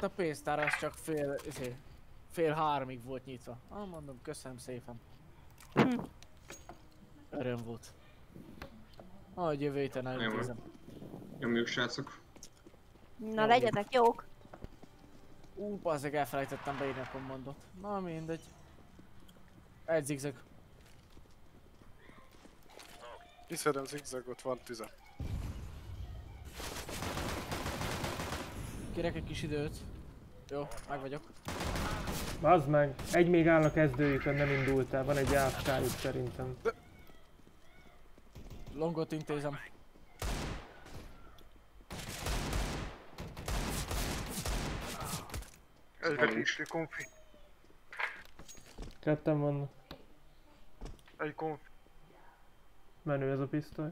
a pénztár az csak fél háromig volt nyitva. Ah, mondom, köszönöm szépen. Öröm volt. Ahogy jövő héten elintézem. Nyomjuk, srácok. Na legyetek jók. Bazzeg, elfelejtettem beírni a kommandot. Na mindegy. Egy zigzag. Kiszedem zigzagot, van tüze. Kérek egy kis időt. Jó, meg vagyok. Bazd meg, egy még áll a kezdőjükön, nem indult el, van egy AFK-juk szerintem. Longot intézem. Egyre kis konfi. Ketten vannak. Egy konfi. Menő ez a pisztoly.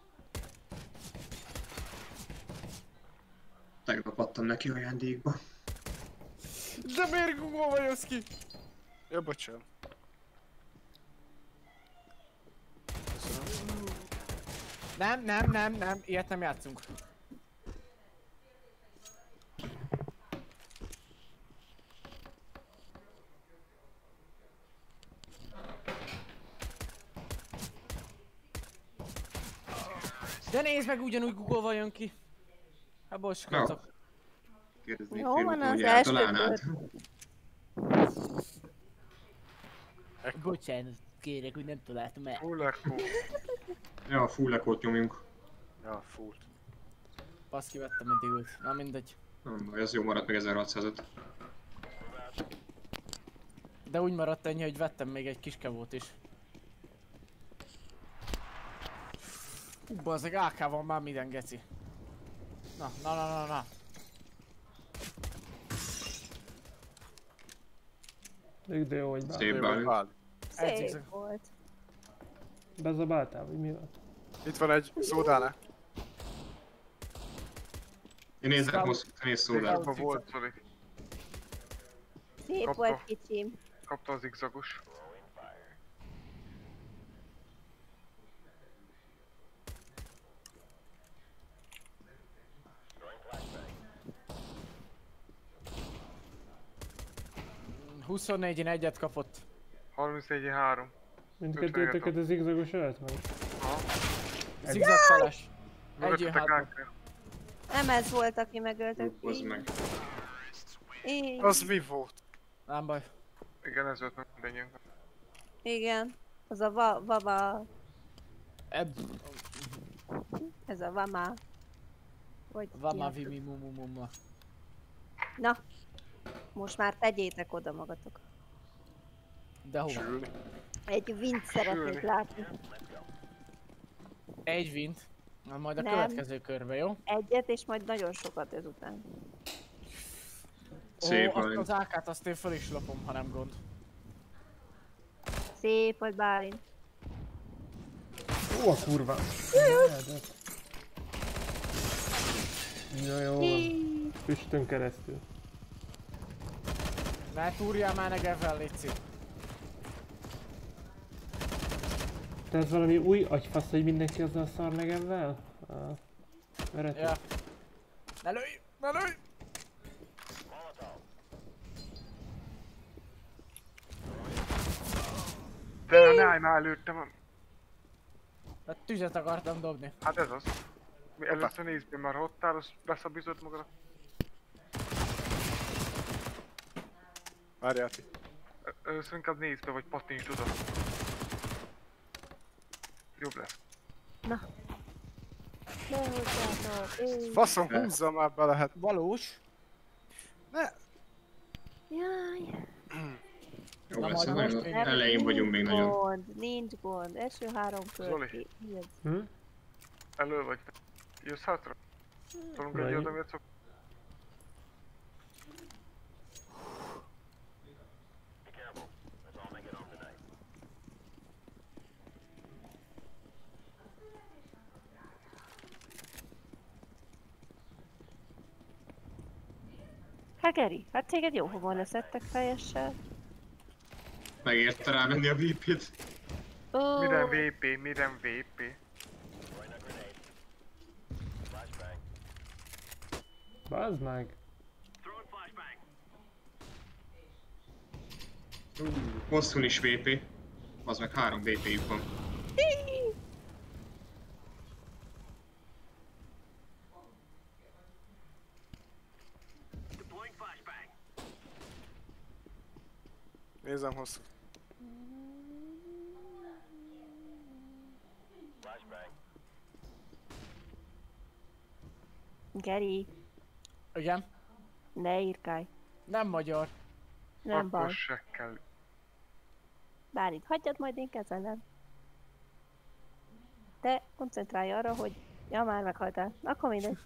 Tegnap adtam neki ajándékba. De miért Google vagy az ki? Ja, bocsánat. Nem, ilyet nem játszunk. De nézd meg, ugyanúgy Google jön ki. Hát bocsánat. Jó van az első kör. Bocsánat, kérek, hogy nem találtam el. Full echo. Ja, full echo-t nyomjunk. Ja, full. Baszki, vettem mindig őt. Na mindegy. Nem baj, ez jó maradt meg 1600-et. De úgy maradt ennyi, hogy vettem még egy kiskevót is. Bazzeg, AK van már minden geci. Na. De jó, hogy bár. Szép bálint. Szép volt. Bezabáltál, vagy mi volt? Itt van egy szódálá. Én nézek most, nézz szódát. Zigzagban volt, Zoli. Szép volt kicsim. Kapta a zigzagos. – 24-en egyet kapott. 31-3. Mindkettőtöket a zigzagos ölt meg? Zigzag feles. Mögöttetek hátra. AK. Nem ez volt, aki megöltök. Hozd meg. Az mi volt? Nem baj. Igen, ez volt mindennyiunk. Igen. Az a vava. Ez a vama. Vagy Vama ki az? vimi mumumuma. Na. Most már tegyétek oda magatok. De hova? Egy vint szeretnék látni. Egy vint. Na majd a Nem. következő körbe, jó? Egyet és majd nagyon sokat ezután. Szép Ó, Bálint. az AK-t azt én fel is lopom, ha nem gond. Szép volt Bálint. Ó, a kurva! Ja, jó van. Füstön keresztül. Ne túrjál már negevel, létszik. Te ez valami új agyfasz, hogy mindenki azzal a szar negemvel? Ja. Ne lőj! Ne lőj! De ne állj már előttem. Hát tüzet akartam dobni. Hát ez az. Mi először nézd be, már ha ott áll, az beszabízott magad. Várjál ti. Először inkább nézd be, vagy pattintsd oda. Jobb lesz. Na. Lehozzátok. Faszom, húzza már be lehet. Valós. Ne! Jaj. Jó Na, lesz, majd nagyon most elején vagyunk még nagyon. Nincs gond. Első 3 Zoli. kör. Mi ez? Elő vagy te. Jössz hátra? Tolunk egy oda, miért szok? Hát Geri, hát téged jó hova leszettek fejessel. Megérte rámenni a VP-t. Ó, Minden VP, minden VP. Bazd meg! Hosszún is VP. Az meg 3 VP-jük van. Nézem hosszú. Geri, Igen? ne írkálj. Nem magyar. Nem baj. Akkor se kell. Bálint, hagyjad, majd én kezelem. Te koncentrálj arra, hogy... Ja, már meghaltál. Akkor mindegy.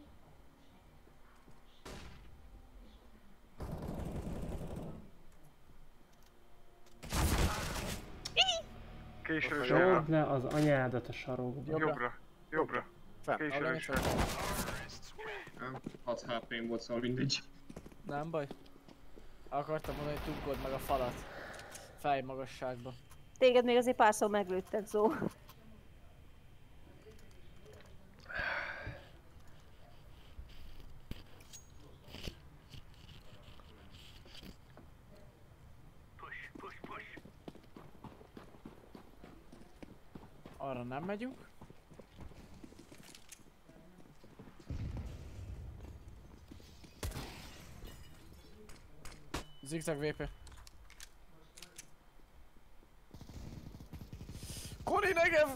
Késő Csord le az anyádat a sarokba. Jobbra. Jobbra. Fent. Késő is. Nem, 6 HP-n volt, szóval mindegy. Nem baj. Akartam mondani, hogy tuggold meg a falat. Fejmagasságba. Téged még azért párszor meglőttek, Zó. Arra nem megyünk. Zigzag VP. Koni negev!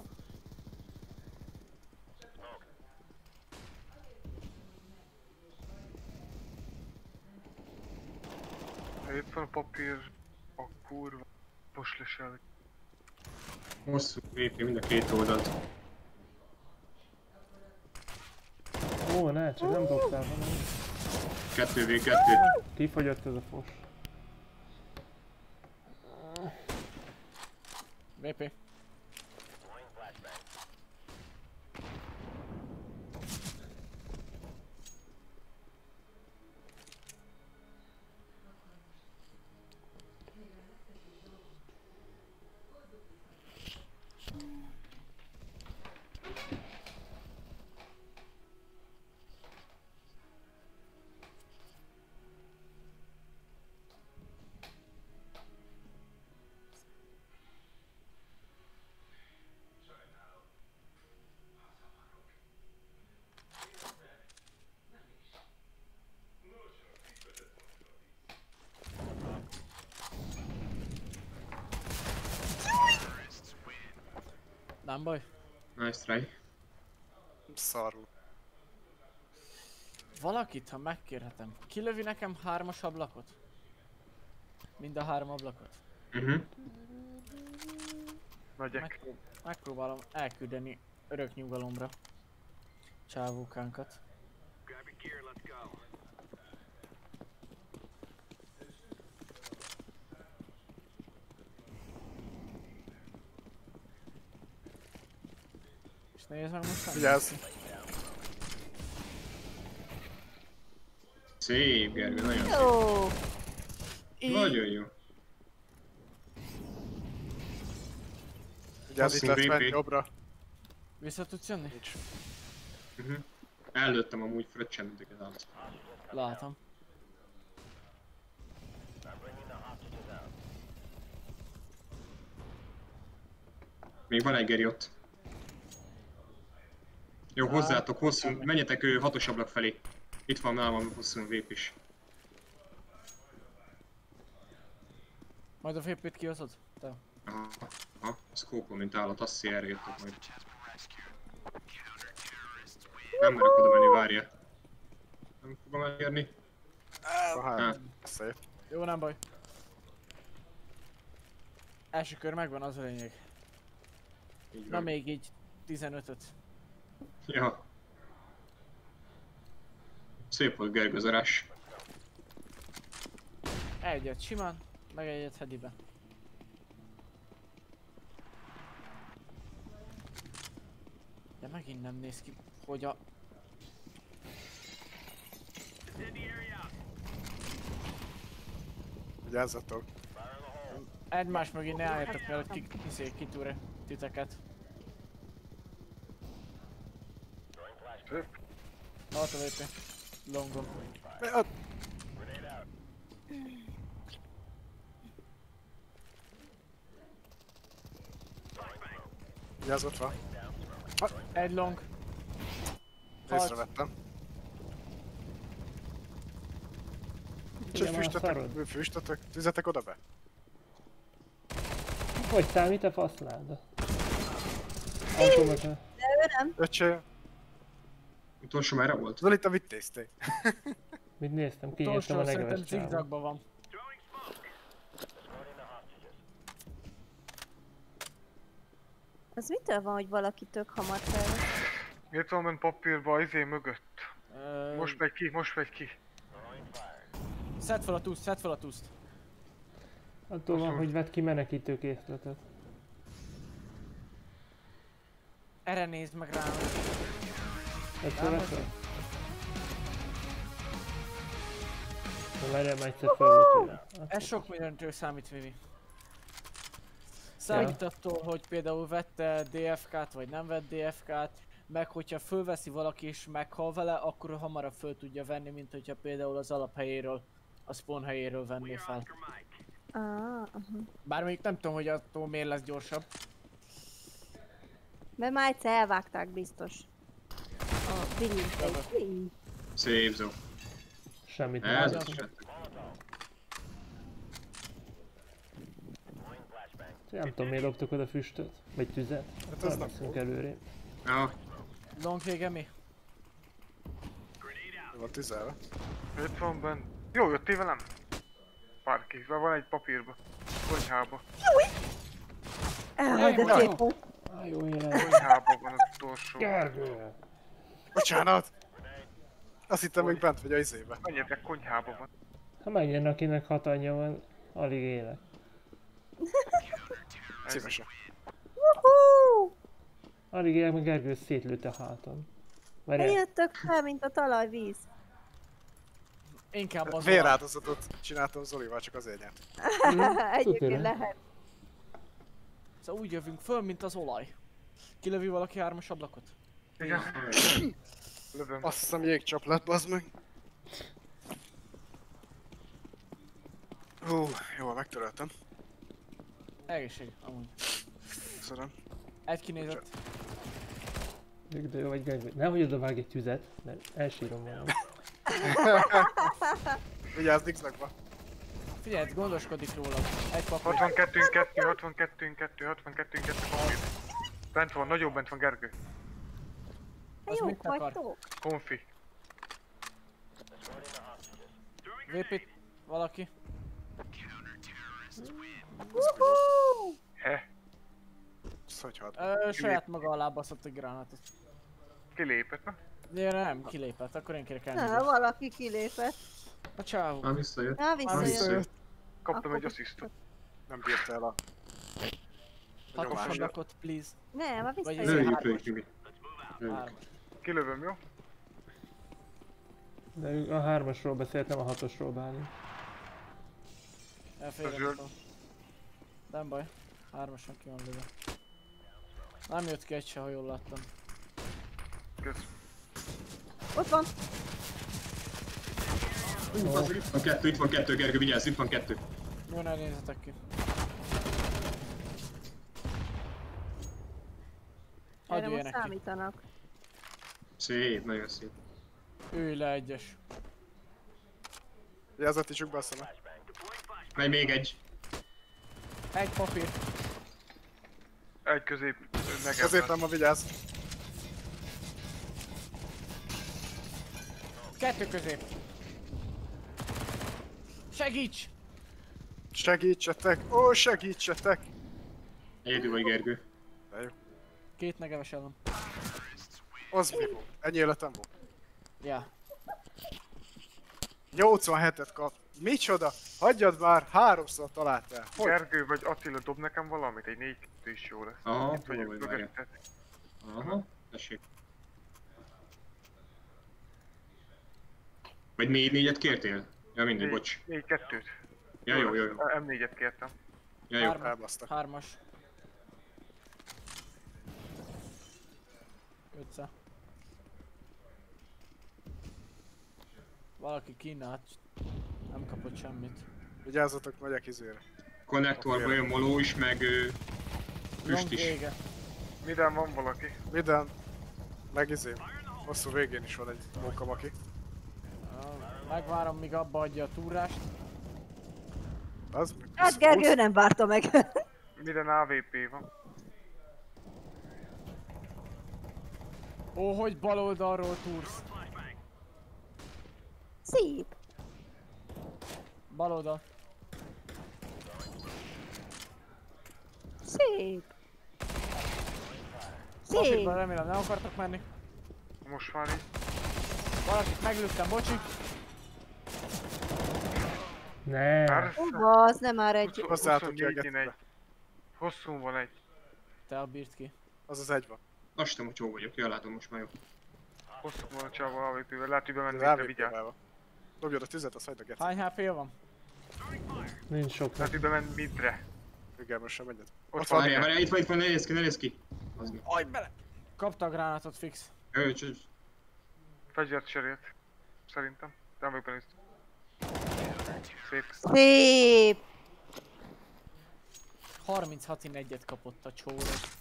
Itt van a papír. A kurva. Most lesel. Hosszú VP mind a két oldalt. Ó, ne, csak nem dobtál volna. 2v2. Kifogyott ez a fos. VP. Nem baj. Nice try. Szarul. Valakit, ha megkérhetem, kilövi nekem 3-as ablakot? Mind a 3 ablakot? Megyek. Megpróbálom elküldeni örök nyugalomra csávókánkat. És nézd meg most. Vigyázz! Szép, Gergő, nagyon szép. Jó! Nagyon jó. Vigyázz, itt Hosszú lesz fent VP. jobbra. Vissza tudsz jönni? Nincs. Előttem amúgy fröccsenteket az. Látom. Még van egy Geri ott. Jó, hozzátok, hosszú, menjetek 6-os ablak felé. Itt van nálam a hosszú VP is. Majd a VP-t kihozod? Te. Aha, scope mint állat, azt erre jöttök majd. Nem merek oda menni, várja. Nem fogom elérni. Hát, szép. Jó, nem baj. Első kör megvan, az a lényeg. Így Na van. még így 15-öt. Ja. Szép volt Gergő az arás. Egyet simán, meg egyet hedibe. De megint nem néz ki, hogy a... Vigyázzatok. Egymás mögé ne álljatok, mert kitúr titeket. Halt a VP. Longom. Vigyázz, ott van. Egy long. Észrevettem. Nincs egy Igen, már füstötök, szarod. füstötök, tüzetek oda be. Hogy számít a faszláda? Automata. De ő nem. Öcsé, Utolsó merre volt? Zoli, te mit néztél? Mit néztem? Kinyitottam Utolsó a szerintem negeves csávot. zigzagban van. Az mitől van, hogy valaki tök hamar felvesz? Miért van ment papírba izé mögött? Most megy ki, most megy ki. Szedd fel a tuszt, szedd fel a tuszt. Attól van, hogy vedd ki menekítő készletet. Erre nézd meg rám. Egyszer Nem, veszed? Na merre egyszer felült újra. Ez sok mindentől számít, Vivi. Számít attól, hogy például vette DFK-t vagy nem vett DFK-t, meg hogyha fölveszi valaki és meghal vele, akkor hamarabb föl tudja venni, mint hogyha például az alaphelyéről, a spawn helyéről venné fel. Bár még nem tudom, hogy attól miért lesz gyorsabb. Mert már egyszer elvágták biztos. A billinceit. Szép zó. Semmit Ez nem az látom. Nem tudom, miért loptok oda füstöt? Vagy tüzet? Hát ez nem Elveszünk előre. Ja, Long vége mi? Van tüzelve. Itt van bent. Jó, jöttél velem? Párkizve van egy papírba. Konyhába. De szép volt. Á, jó élet. Konyhába van az utolsó. Gergő! Bocsánat! Azt hittem még bent vagy a izébe. Menjetek, konyhába van. Ha megjön, akinek 6 anyja van, alig élek. Szívesen. Wuhuu! Alig élek, meg Gergő szétlőtt a háton. Várjál, Eljöttök fel, mint a talajvíz. Inkább az Véráldozatot csináltam Zolival, csak azért nyert. Egyébként lehet. Szóval úgy jövünk föl, mint az olaj. Kilövi valaki 3-as ablakot? Igen. Lövöm. Azt hiszem jégcsap lett, bazd meg. Hú, jól megtöröltem. Egészség, amúgy. Köszönöm. Egy kinézett. de jó vagy Gergő. Nehogy oda vágj egy tüzet, mert elsírom valami. Vigyázz, Dixlagba. Figyelj, gondoskodik róla. Egy papír. 62-2, papír. Bent van, nagyobb bent van Gergő. Az Jó mit akar? vagytok. Konfi. VP valaki? Wuhuu! He. Ez hogy had? Saját maga alá baszott a gránátot. Kilépett, na? De nem, kilépett, akkor én kérek Na, elnézést. valaki kilépett. A csávó. már visszajött. Na, visszajött. visszajött. Kaptam Akkor egy asszisztot. Nem bírta el a... Hatos nyomásra. ablakot, please. Nem, a Vagy visszajött. Lőjük, Jimmy. Lőjük. Hármas. Kilövöm, jó? De a 3-asról beszélt, nem a 6-osról bálni. Elfélremetem. Nem baj. 3-asan ki van lőve. Nem jött ki egy se, ha jól láttam. Kösz. Ott van. Itt van kettő, Gergő, vigyázz, itt van kettő. Jó, ne nézzetek ki. Hadd Erre most jöjjenek ki. számítanak. Szép, nagyon szép. Ülj le egyes. Vigyázz, a ticsuk be a szeme. Megy még egy. Egy papír. Egy közép. Ezért nem ma vigyázz. Kettő közép. Segíts! Segítsetek! Ó, segítsetek! Egyedül vagy, Gergő. De jó. Két negeves ellen. Az mi volt? Ennyi életem volt. Ja. 87-et kap. Micsoda? Hagyjad már, 3-szor találtál. Hogy? Gergő vagy Attila, dob nekem valamit, egy 4-2 is jó lesz. Aha, Itt vagyok hol vagy, várjál. mögötted. Aha, tessék. Vagy 4-4-et kértél? Ja, mindegy, bocs. 4-2-t. Ja, jó, jó, jó. M4-et kértem. Ja, jó. Hármas. Elbasztak. Hármas. Ötsze. Valaki kínált. Nem kapott semmit. Vigyázzatok, megyek izére. Konnektorba jön Moló is, meg füst Long is. vége. Minden van valaki. Minden. Meg izé. Hosszú végén is van egy mókamaki. Megvárom, míg abba adja a túrást. Az? Hát Gergő nem várta meg. Minden AVP van. Ó, hogy bal oldalról túrsz. Szép. Bal oldal. Szép. Profitban Szép. remélem nem akartak menni. Most már így. Valakit meglőttem, bocsi. Ne. Hova, az nem már egy... Hozzáálltok ki a 24-én egy. getbe. Hosszú van egy. Te a bírt ki. Az az egy van. Azt hiszem, hogy jó vagyok. Jól látom most már jó. Hosszú van a csávó AVP-vel. Lehet, hogy bemenni, Az de vigyázz. AVP-vel van. Dobjad a tüzet, azt hagyd a getbe. Hány HP van? Nincs sok. Lehet, hogy bemenni midre. Igen, most sem menjed. Ott van. van. Várjál, itt van, ne nézz ki, ne nézz ki. Az meg. Ajj bele! Kapta a gránátot fix. Fegyvert cserélt. Szerintem. Nem vagyok benne. Szép. Szép. 36-1-et kapott a csóros.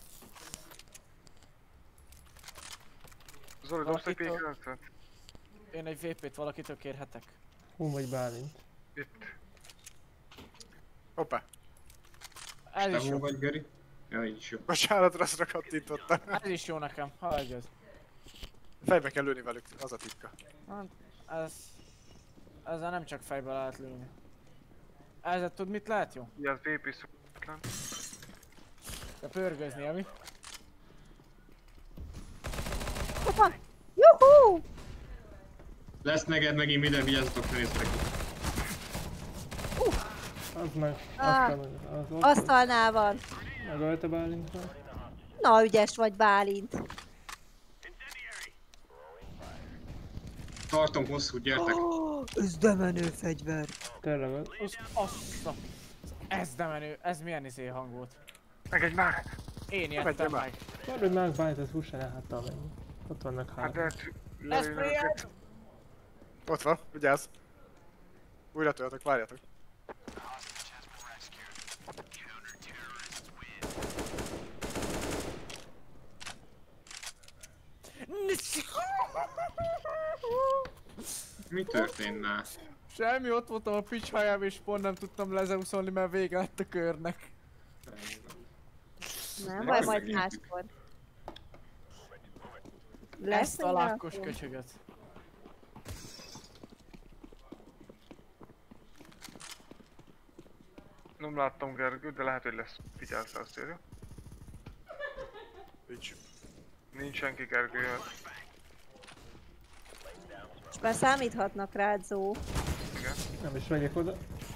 Zoli, dobsz egy Valakitől- P9-et? Én egy VP-t valakitől kérhetek. Hú, vagy Bálint. Itt. Hoppá. Ez Te is hol jó. vagy, Geri? Ja, így is jó. Bocsánat, rosszra kattintottam. Ez is jó nekem. Hagyj az. Fejbe kell lőni velük, az a titka. Hát, ezzel nem csak fejbe lehet lőni. Ezzel tud mit lehet jó? Ugye az VP szokatlan. De pörgözni, ami? Ott van. Juhú! Lesz neked megint minden, vigyázzatok, ne nézzetek ki. Az meg. Ah. Az ott. Asztalnál van. Megölte Bálintra. Na, ügyes vagy, Bálint. Tartom hosszú, gyertek. Ez de menő fegyver. Tényleg az. Assza. Ez de menő. Ez milyen izé hang volt? Engedj már! Én Menj jöttem már. meg. Tudod, hogy már Bálint, az hússa ne háttal menni. Ott vannak Hát de három. lőjön őket. Ott van, vigyázz. Újra töltök, várjatok. Mi történt már? Semmi, ott voltam a picshájában és pont nem tudtam lezeuszolni, mert vége lett a körnek. Nem Ne baj, hogy majd megint. máskor. Lesz Ezt a még lákkos akkor? köcsögöt. Nem láttam Gergőt, de lehet, hogy lesz. Vigyázz rá, azt írja. Nincs. Nincs senki Gergő. És már számíthatnak rád, Zó. Igen. Nem is megyek oda.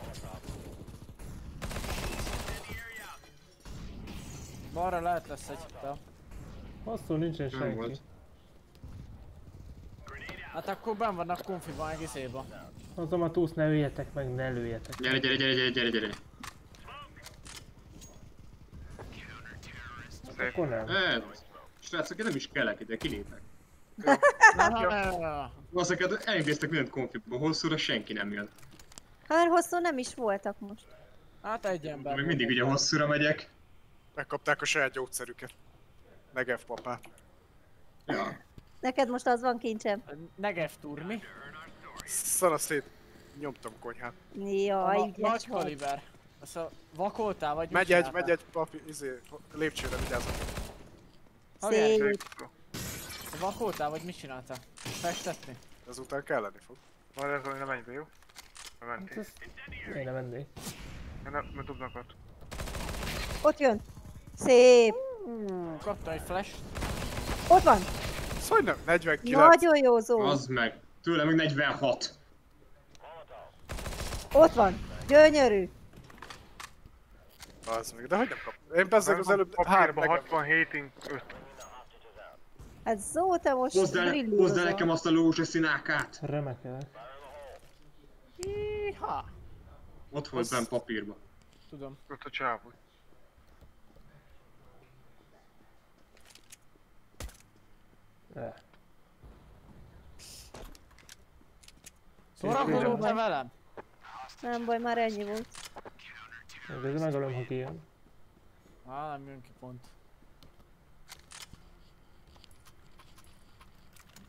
Balra lehet lesz egy. De. Hosszú nincsen Nem senki. volt. Hát akkor benn vannak konfiban, meg izéba. Azon a túsz, ne öljetek meg, ne lőjetek. Gyere, gyere, gyere, gyere, gyere, gyere. Szép. Akkor nem. Srácok, én nem is kellek ide, kilépek. Na. Azokat elintéztek mindent konflikba, hosszúra senki nem jön. Hát hosszú nem is voltak most. Hát egy ember. Még mindig ugye hosszúra megyek. Megkapták a saját gyógyszerüket. Negev papát. Ja. Neked most az van kincsem. Negev turmi. Szana szét. Nyomtam konyhát. Jaj, Nagy ügyes vagy. kaliber. Azt a vakoltál vagy mit Megy egy, csináltál? megy egy papi, izé, lépcsőre vigyázzatok. Hagyjál, Szép. vakoltál vagy mit csináltál? Festetni? Ezután kelleni fog. Várj, ez nem menj be, jó? Nem Hát mentél. ez... Én nem mennék. Mert dobnak ott. Ott jön. Szép. Kaptam egy flash. Ott van. Szóval nem, 49. Nagyon jó, Zó. Az meg. Tőle meg 46. Ott van. Gyönyörű. Az meg, de hogy nem kap? Én bezzeg az előbb három Papírba negev. 67-ing 5. Hát Zó, te most Hozd el brillírozol. nekem azt a lózsa színákát. Remekel. Iha. Ott volt benn papírba. Tudom. Ott a csávó. Szórakozol te velem? Nem baj, már ennyi volt. De ez megölöm, ha kijön. Nem jön ki pont.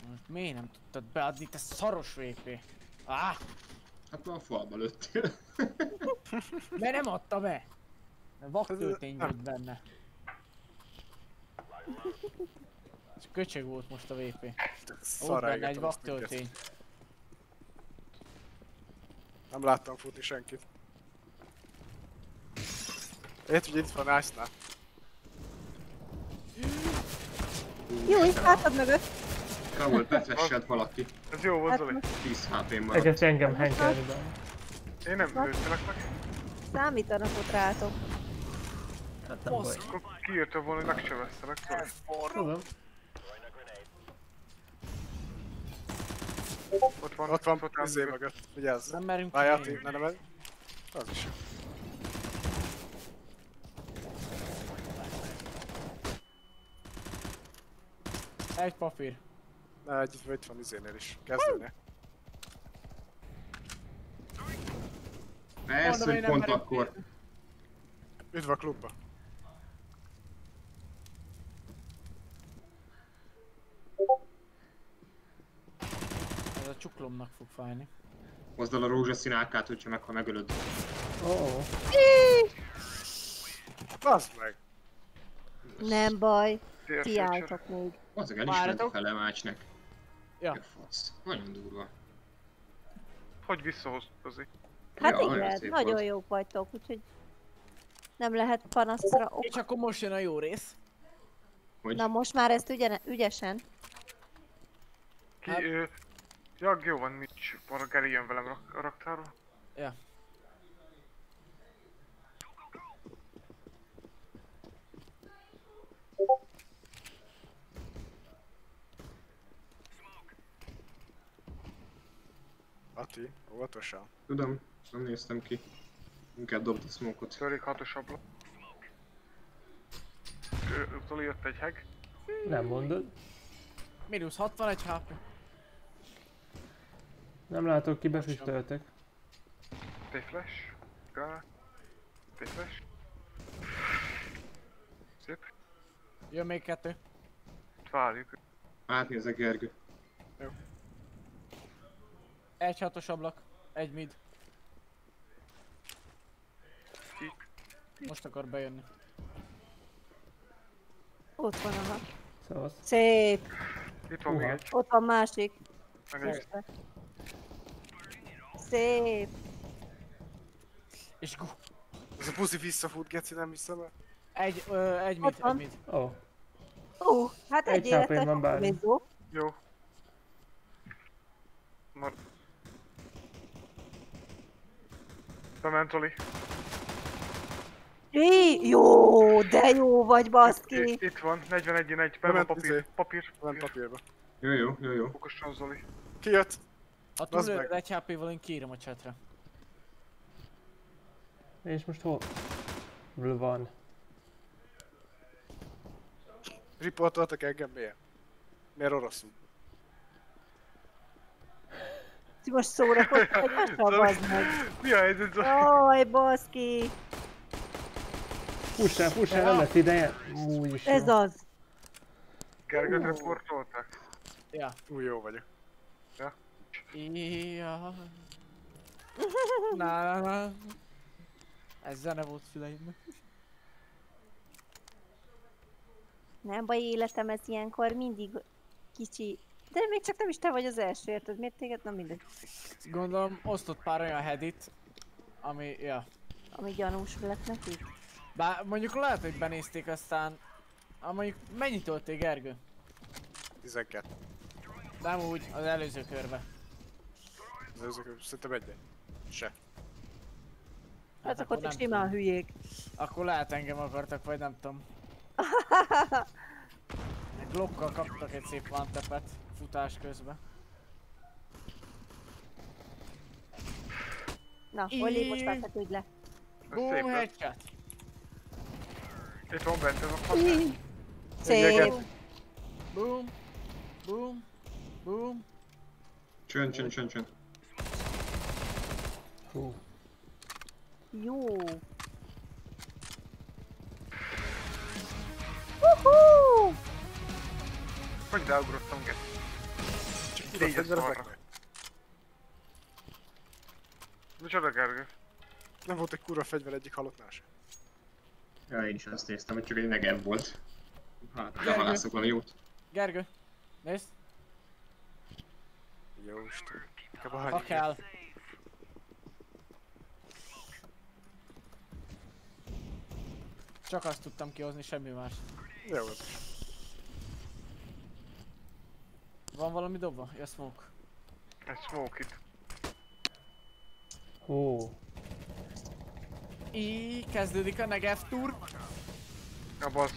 Most miért nem tudtad beadni, te szaros VP? Ah! Hát már a falba lőttél. Mert nem adta be! Mert vaktöltény volt benne. És köcsög volt most a VP. Volt benne egy vaktöltény. Nem láttam futni senkit. Ért, hogy itt van Ice-nál. Jó, itt hátad mögött. Rá volt beflesselt valaki. Ez jó volt, Zoli. 10 HP-n maradt. Egész engem henkelni be. Én nem lőttelek meg. Számítanak ott rátok. Hát nem baj. Akkor kijöttem volna, hogy megsebeztelek, Zoli. Tudom. Ott van izé mögött. Vigyázz. Nem merünk Várjál, kijönni. ne menj. Az is jó. Egy papír. Ne, itt van izénél is. Kezdőnél. Persze, Mondom, én hogy nem pont merek akkor. Üdv a klubba. Ez a csuklomnak fog fájni. Hozd el a rózsaszín AK-t, hogyha meg, ha megölöd. Oh. Baszd meg! Nem baj, TF ti Future. álltok még. Azok el is ment Várjatok. fele Mácsnek. Ja. Ja, fasz. Nagyon durva. Hogy visszahoztozik? Hát Ja, nagyon igen, szép nagyon volt. jók vagytok, úgyhogy nem lehet panaszra ok. És akkor most jön a jó rész. Hogy? Na most már ezt ügyesen. Ki, Hát- Jag, jó van, Mitch. Van, Gary jön velem a raktárba. Ja. Ati, óvatosan. Tudom, nem néztem ki. Inkább dobd a smoke-ot. Szörik hatos ablak. Zoli jött egy hack. Nem mondod. Minusz 61 HP. Nem látok ki, befüstöltek. T-flash. Gál. T-flash. Szép. Jön még 2. Várjuk. Átnézek, Gergő. Egy hatos ablak. Egy mid. Most akar bejönni. Ott van a Szóval Szép. Itt van még Uha. egy. Ott van másik. Meg egy. Szép. És gu. Ez a puszi visszafut, geci, nem hiszem el. Egy mid, Ott egy van. mid. Ó, Hát Egy egy életet HP-n van bármi. bizó. Jó. Mar... Bement Zoli. Jó, de jó vagy, baszki. Itt van, 41-1, be van Bement papír. izé. Papír. Van papírba. Jó, jó, jó, jó. Okosan Zoli. Kijött. Ha Bazd túléled meg. egy HP-val, én kiírom a chatre. és most hol? Van. Riportoltak engem miért? Miért oroszul? Ti most szórakoztok egymással, bazd meg. Mi a helyzet Zoli? Jaj, baszki. Fussál, nem lesz ideje. Úgyis Ez jó. az. Gergőt reportolták. Ja. Új, jó vagyok. Ja. Na. Ez zene volt füleimnek. Nem baj, életem, ez ilyenkor mindig kicsi. De még csak nem is te vagy az első, érted? Miért téged? Na mindegy. Gondolom osztott pár olyan headit, ami, ja. Ami gyanús lett nekik. Bár mondjuk lehet, hogy benézték aztán... Mondjuk mennyit tölték, Gergő? 12. Nem úgy, az előző körbe. Az előzők, szerintem egy. Se. Hát akkor nem csak simán tudom. hülyék. Akkor lehet engem akartak, vagy nem tudom. Glockkal kaptak egy szép one-tapet futás közben. Na, Olli, most már feküdj le. Ez Boom, szép lett. headshot! Itt van bent ez a fasz. Szép. Boom! Boom! Boom! Csön. Hú. Jó. Uhú! Hogy ráugrottam, Geci? Kurva Négyes fegyverek szarra. meg. Micsoda Gergő? Nem volt egy kurva fegyver egyik halottnál sem. Ja, én is azt néztem, hogy csak egy negev volt. Hát, Gergő. behalászok valami jót. Gergő, nézd, Jó Isten. Inkább a ha hány. kell. Csak azt tudtam kihozni, semmi más. Jó, az is. Van valami dobva? Ja, smoke. Egy smoke itt. Ó, Kezdődik a Negev Tour. A bassz.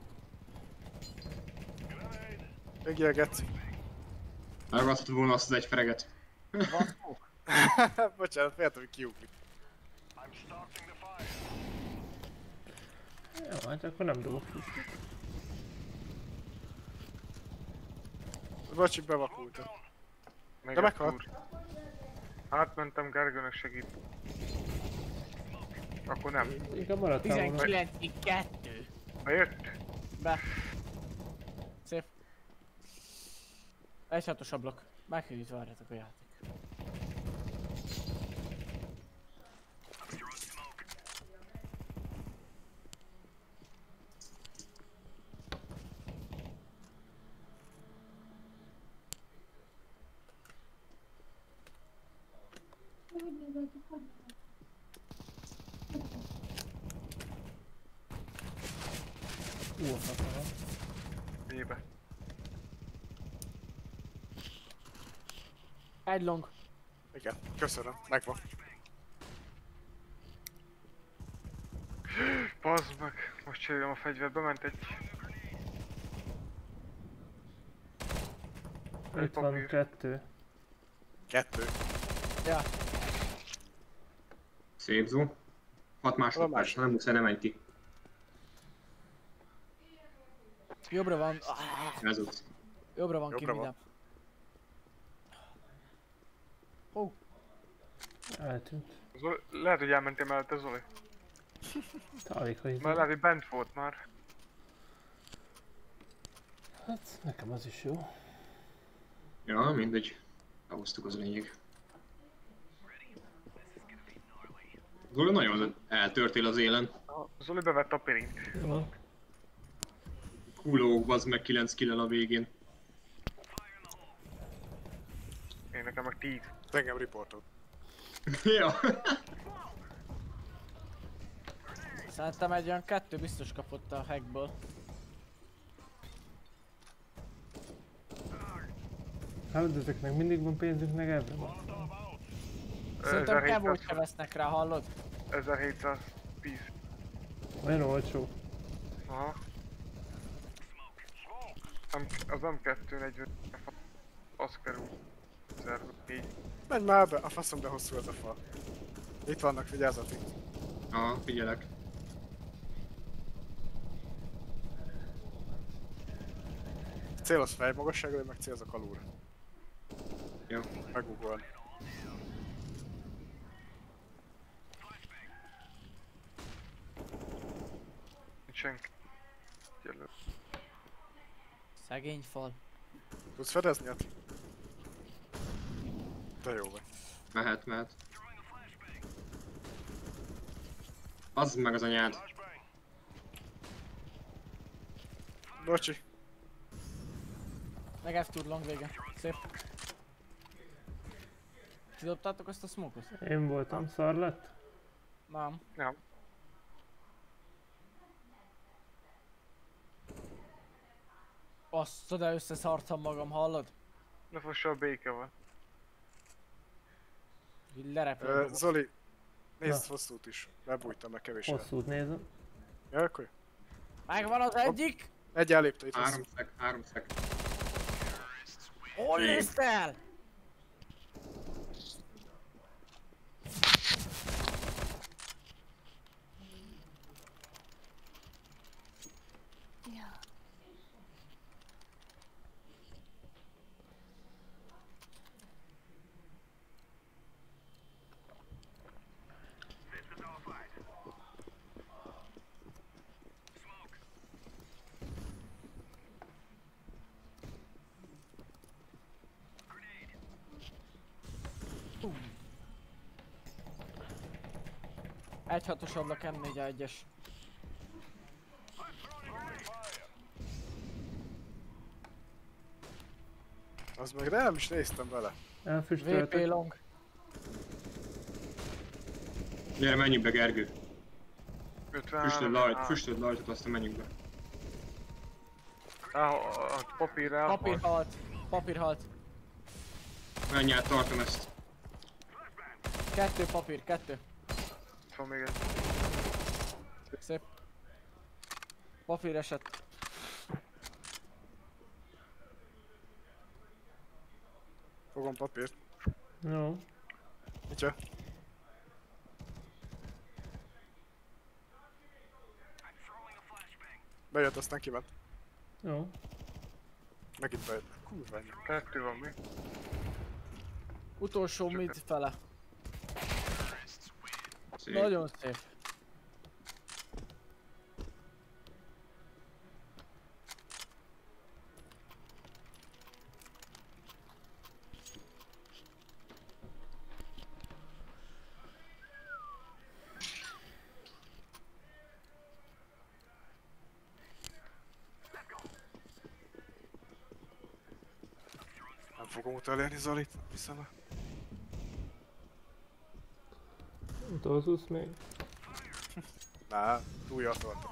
Megjel geci. Megragadhatod volna azt az egy fereget. Van smoke. Bocsánat, féltem, hogy kiugrik. jó, hát akkor nem dobok ki. Bocsi, bevakultam. Meg De egy meghalt. túr. Átmentem Gergőnek segít. Akkor nem. Inkább maradtál volna. 19-2. Bejött? Be. Szép. Egy hatos ablak. Meg kell itt várjatok a játék. A faszom. Ébe. Egy long. Igen, köszönöm, megvan. Bazd meg. Most cserélem a fegyvert, bement egy... Itt van papír. 2. 2. Ja. Szép zó. 6 másodperc, nem muszáj, nem menj ki. Jobbra van. Ez ott. Jobbra van Jobbra kimidem. Ó, Eltűnt. Zoli, lehet, hogy elmentél mellette, Zoli. Alig, hogy... Mert lehet, hogy bent volt már. Hát, nekem az is jó. Ja, mindegy. Elhoztuk, az a lényeg. Zoli nagyon eltörtél az élen. Zoli bevett a pirint. Jó. Kulók, bazd meg 9 kill a végén. Én nekem meg 10. Engem riportolt. Ja. szerintem egy olyan 2 biztos kapott a hackből. Hát, de ezeknek mindig van pénzük, meg ebben van. Szerintem 1700 kevót se vesznek rá, hallod? 1710. Olyan olcsó. Aha. Az nem 240, az kerül. 4. Menj már be, a faszom, de hosszú ez a fal. Itt vannak, vigyázzat itt. Aha, figyelek. Céloz fejmagasságra, meg célzok alulra. Jó. Megugolni. Nincs senki. Jelöl. Szegény fal. Tudsz fedezni, Ati? De jó vagy. Mehet, mehet. Az meg az anyád. Bocsi. Negev Tour long vége. Szép. Kidobtátok azt a smoke-ot? Én voltam, szar lett? Nem. Nem. Azt, de összeszartam magam, hallod? De most a béke van. Így lerepül. Zoli, nézd Na. hosszút is. Bebújtam meg kevéssel. Hosszút nézem. Ja, akkor jó. Megvan az egyik! Egy ellépte itt hosszú. 3 szek, 3 szek. Hol néztel? Ja. Egy hatos ablak M4A1-es. Az meg nem is néztem vele. VP Elfüstöltek. long. Gyere, menjünk be, Gergő. 53. Füstöld lajtot, aztán menjünk be. A papír Papír halt. Papír halt. Menj át, tartom ezt. 2 papír, 2. Van még egy. Szép. Papír esett. Fogom papírt. Jó. Micsoda? Bejött, aztán kiment. Jó. Megint bejött. Kurva ennyi. 2 van még. Utolsó mid fele. Szép. Nagyon szép. Nem fogom utolérni Zolit, viszont. Utolzusz még? Nah, túl jól toltam.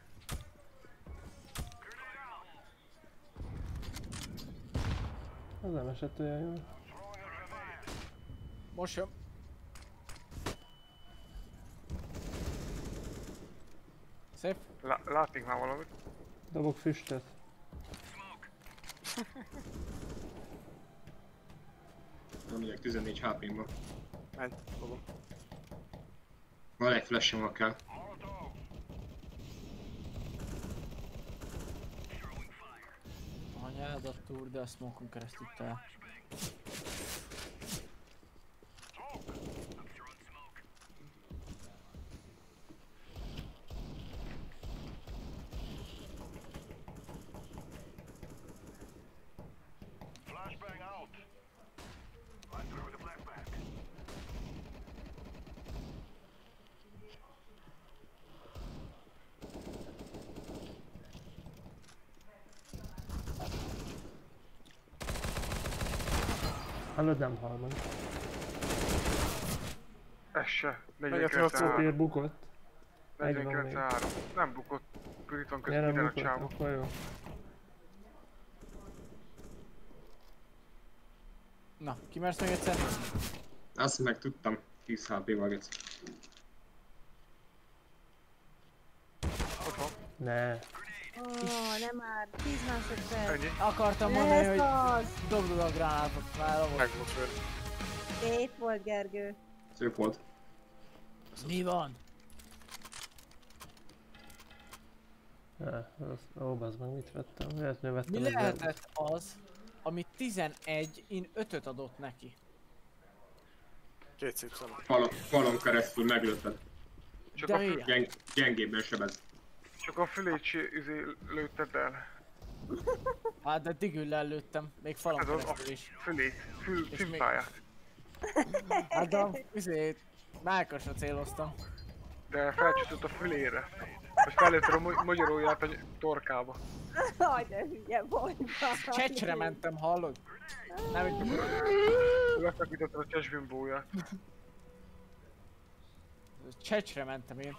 Az nem esett olyan jól. Most jön. Szép. Látnék már valamit. Dobok füstöt. Amíg 14 HP-n van. Menj, fogom. Van egy flash-em, ha kell. Anyádat túr, de a smoke-on keresztül te. Hallod, nem hal meg. Ez se. Menjek, 49-3. Papír bukott. Egy van még. 49-3. Nem bukott. Itt van Ja, közben nem minden a bukott, csávó. akkor jó. Na, kimersz meg egyszer? Azt meg tudtam. 10 HP-val geci. Ott van. Ne. Ó, nem már. 10 másodperc. Ennyi. Akartam mondani, hogy Ez az! dobd a gránátot, már volt. Meg volt föl. 7 volt, Gergő. Szép volt. Mi van? Ne, ó, bazd meg, mit vettem? Véletlenül vettem Mi egy lehetett az, ami 11 in 5-öt adott neki? Két szép szalad. Falon keresztül meglőtted. Csak De a, ilyen. Gyengébben sebez. csak a fülét lőtted el. Hát de digüllel lőttem, még falon Ez az a keresztül is. fülét. És Fülpályát. Hát de mákasra céloztam. De felcsúszott a fülére. Most felőtted a magyaróját a torkába. Aj, de hülye vagy. Csecsre mentem, hallod? Nem így Leszakítottad a csesbimbóját. Csecsre mentem én.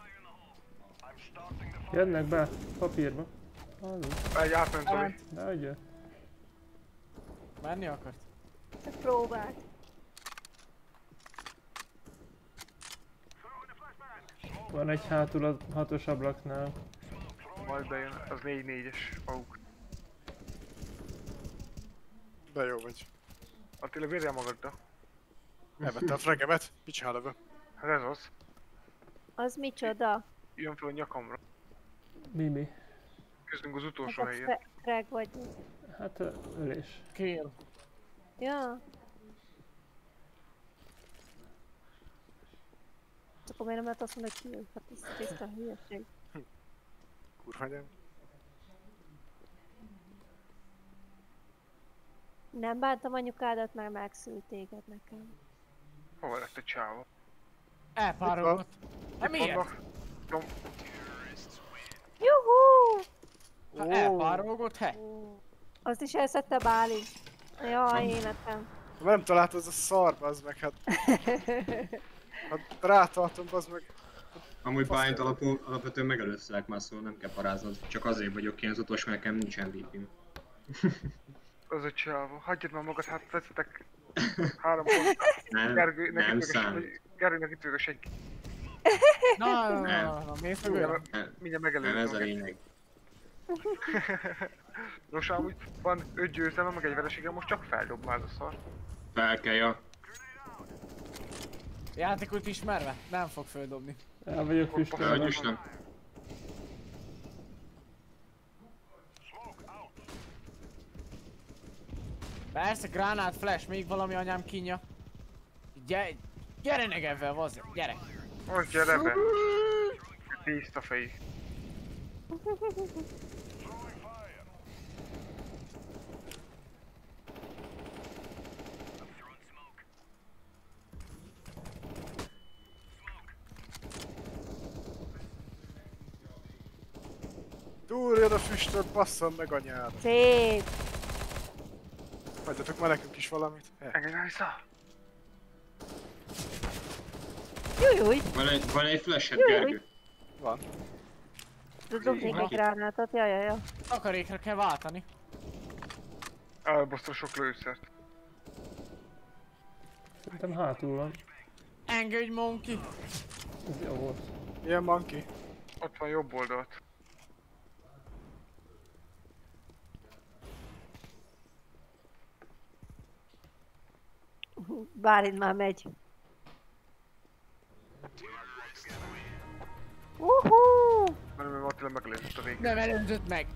Jönnek be, papírba. Hallod? Egy átment Zoli. Elment. De hogy jött? Menni akart? Csak próbált. Van egy hátul a 6-os ablaknál. Majd bejön, az 4-4-es auk. De jó vagy. Attila, vérjál magadra. Elvette a fregemet. Mit csinál ebben? Hát ez az. Az micsoda? Jön fel a nyakamra. Mi? Közünk az utolsó Hát a helyen. Greg vagy. Hát ölés. Kill. Ja. Akkor miért nem lehet azt mondani, hogy kill? Hát ez tiszta hülyeség. Kurva nem. Nem bántam anyukádat, mert megszült téged nekem. Hova lett a csávó? Elpárolgott. De miért? vannak. Juhú! Ha elpárolgott, he? Azt is elszedte Bálint. Jaj, életem. Nem találta az a szar, az meg, hát... Hát rátartom, az meg... Amúgy Bálint alapvetően megelőztelek már, szóval nem kell paráznod. Csak azért vagyok én az utolsó, mert nekem nincs MVP-m. Az a csávó. Hagyjad már magad, hát tetszettek 3 pont. Nem számít. Gergőnek itt a senki. Na, mész meg olyan? Mindjárt Nem megelőzöm ez a magad. lényeg. Nos, amúgy van 5 győzelme, meg egy veresége, most csak feldob már az a szar. Fel kell, ja. Játékot ismerve? Nem fog földobni. El vagyok Hogy füstölve. is nem. Persze, gránát, flash, még valami anyám kínja. Gyere Negevvel, vazd, gyere! Most gyere be! Tiszta fej. Túrjad a füstöt, basszam meg anyád. Szép. Hagyjatok már nekünk is valamit. Engedj vissza! Jújjúj. Van egy flashed, Jó, Gergő. Van. Dobnék egy gránátot, jaj. Takarékra kell váltani. Elbasztom sok lőszert. Szerintem hátul van. Engedj, Monkey! Ez jó volt. Ilyen monkey. Ott van jobb oldalt. Bálint már megy. Uhú! Mert Attila megelőzött a végén. Nem előzött meg!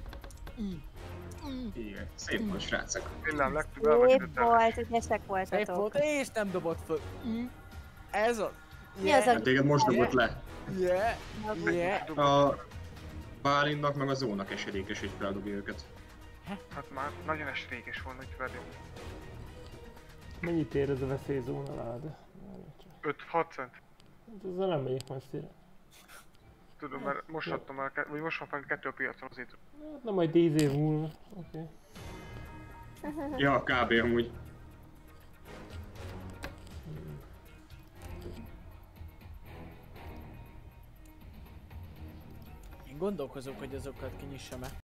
Igen. Szép van, srácok. Villám legtöbb Szép elveszített el. volt, ügyesek Szép voltatok. volt, és nem dobott föl. Ez az. Mi az a- Hát téged most dobott le. Yeah, yeah. A Bálintnak meg a Zónak esedékes, hogy feldobja őket. Hát már nagyon esélyes volna, hogy velünk. Mennyit ér ez a veszélyzóna láda? 5-6 cent. Hát ezzel nem megyek messzire. Tudom, mert most adtam el, vagy most van fel 2 a piacon azért. Hát, na majd 10 év múlva. Oké. Ja, kb. Amúgy. Én gondolkozok, hogy azokat kinyissam-e.